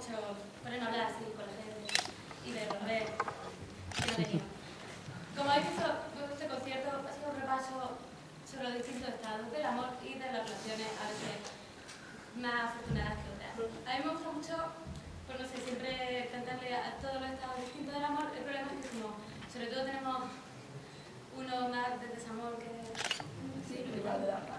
mucho ponernos a hablar así con la gente y de ver qué no venimos. Como habéis visto, este concierto ha sido un repaso sobre los distintos estados del amor y de las relaciones a veces más afortunadas que otras. A mí me gusta mucho, pues no sé, siempre cantarle a todos los estados distintos del amor. El problema es que como sobre todo tenemos uno más de desamor que... Sí, lo igual de la paz.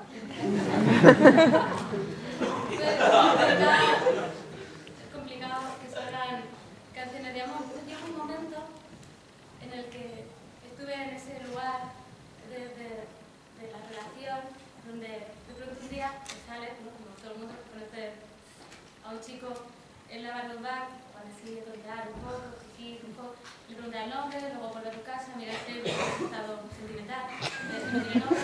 Es complicado que salgan canciones de amor. Entonces llegó un momento en el que estuve en ese lugar de la relación donde de pronto un día te sale, ¿no? Como todo el mundo que conoce a un chico en la barra de un bar, para así tontear un poco, le preguntas el nombre, luego volver a tu casa, mira el estado sentimental, no tiene nombre.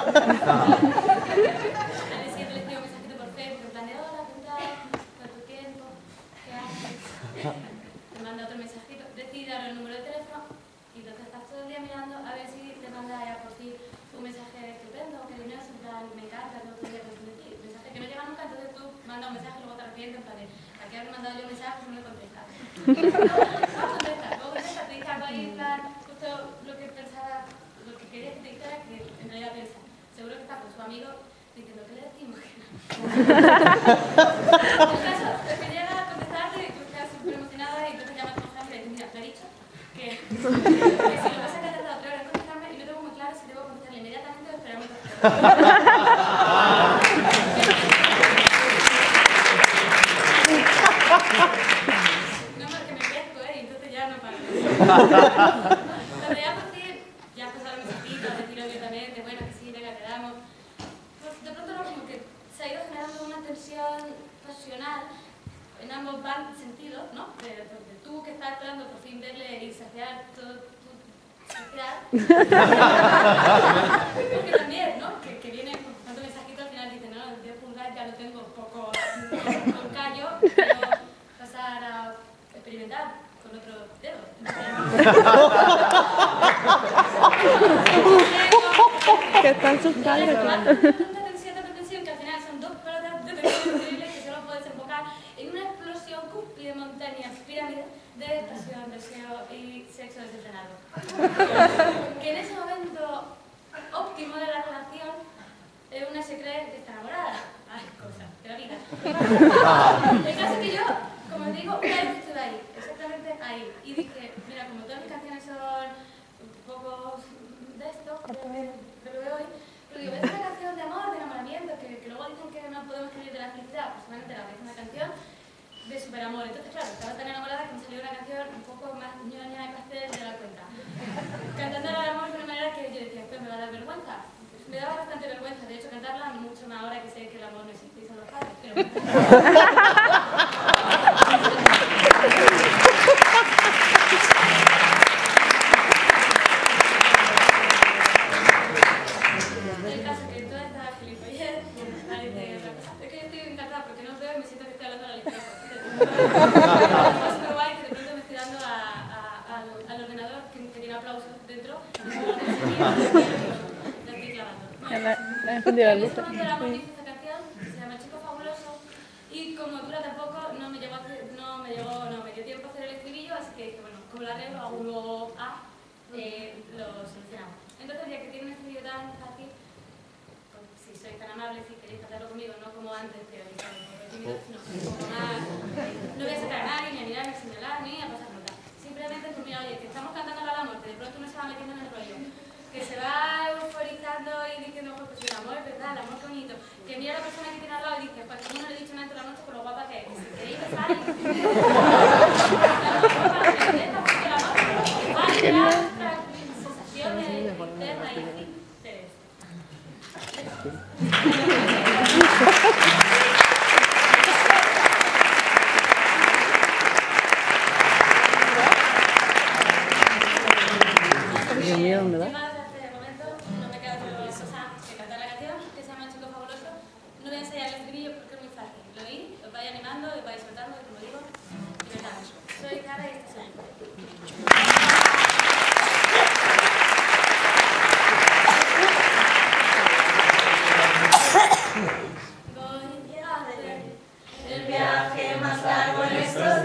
Al día siguiente le escribo un mensajito por Facebook, en plan de hola, ¿qué tal? ¿Cuánto tiempo? ¿Qué haces? Te manda otro mensajito, decide darle el número de teléfono y entonces estás todo el día mirando a ver si te manda ya por fin un mensaje estupendo, cariñoso, en plan, me encanta, todo el día pensando en ti. Un mensaje que no llega nunca, entonces tú mandas un mensaje y luego te arrepientes, en plan de, ¿a qué habré mandado yo un mensaje? No me contesta. Luego contesta, te dice algo ahí, en plan, justo lo que pensaba, lo que quería que te dijera, que en realidad piensa. Seguro que está con su amigo diciendo, ¿qué le decimos? El caso es que llega a contestarte y tú quedas súper emocionada y entonces llamas a tu jefe y le dices, mira, te he dicho que si lo vas a tardar 3 horas en contestarme y no tengo muy claro si debo contestarle inmediatamente o esperar un poco. No, porque me pesco, y entonces ya no paro. Cuando ya por fin, ya has pasado el mensajito, a decir abiertamente, bueno, que sí, venga, quedamos. Pues de pronto no, como que se ha ido generando una tensión pasional en ambos sentidos, ¿no? De tú que estás esperando por fin verle y saciar todo tu saciar. Porque también, ¿no? Que viene con tanto mensajito al final dice, no, el 10 pulgadas ya lo tengo un poco con callo, quiero pasar a experimentar con otro dedo. Que están sus callos. Tanta tensión que al final son 2 pelotas de tensión increíbles que solo puedes enfocar en una explosión cúspide, montañas, pirámides de pasión, deseo y sexo desenfrenado. Que en ese momento óptimo de la relación una se cree que está enamorada. Ay, cosas de la vida. El caso es que yo, como os digo, una vez estuve ahí, exactamente ahí, y dije, mira, como todas mis canciones son un poco de esto, de lo de hoy, pero digo, es una canción de amor, de enamoramiento, que luego dicen que no podemos escribir de la felicidad, pues solamente la que es una canción de superamor. Entonces, claro, estaba tan enamorada que me salió una canción un poco más ñoña y pastel de la cuenta. Cantando el amor de una manera que yo decía, esto me va a dar vergüenza. Me daba bastante vergüenza, de hecho, cantarla mucho más ahora que sé que el amor no existe y son los padres. Pero... El caso es que toda esta gilipollez, parece otra cosa. Es que yo estoy encantada porque no os veo y me siento que estoy hablando a la ligera. Es súper guay que de pronto me estoy dando al ordenador que tiene aplausos dentro. La encendido la luz. Esta canción se llama Chico Fabuloso y como dura tampoco no me dio tiempo a hacer el estribillo, así que bueno, como la arreglo hago un luego A, lo solucionamos. Entonces ya que tiene un estribillo tan fácil, pues, si sois tan amables, si queréis cantarlo conmigo, no como antes, que no, como más, no voy a sacar a nadie, ni a mirar, ni a señalar, ni a pasar nota. Simplemente pues mira, oye, que estamos cantando al amor, que de pronto uno se va metiendo en el rollo, que se va euforizando y diciendo, pues el amor es verdad, el amor es bonito. Que mira a la persona que tiene al lado y dice, pues como no le he dicho nada en toda la noche por lo guapa que es. Si queréis besar, el amor va a llevar nuestra sensación interna y así. ¿Dónde va? No me queda otra cosa que cantar la canción, que se llama Chico Fabuloso. No voy a ensayar el estribillo porque es muy fácil. Lo oís, os vais animando, os vais soltando, como digo, y verdad. Soy Cara y este soy yo. Voy a hacer el viaje más largo en estos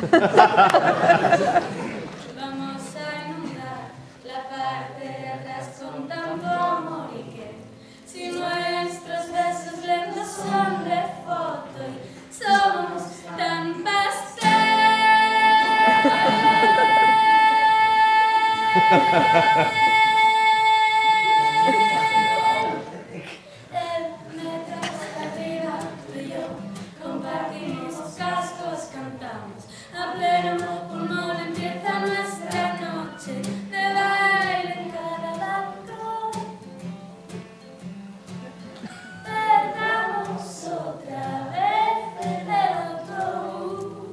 Vamos a inundar la parte de atrás con tanto amor y que si nuestros besos lentos son de foto y somos tan el metro está arriba, tú y yo compartimos cascos, cantamos a pleno pulmón, empieza nuestra noche de baile en cada balcón. Perdamos otra vez el autobús.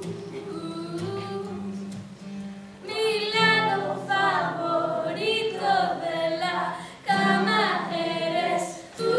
Mi lado favorito de la cama eres tú.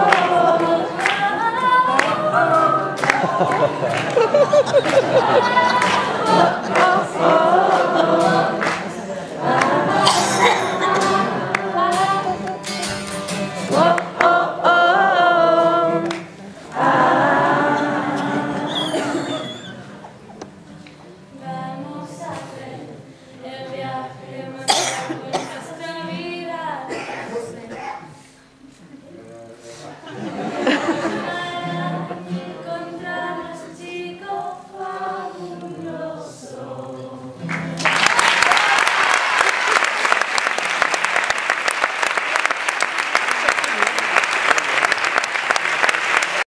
Ha ha ha ha!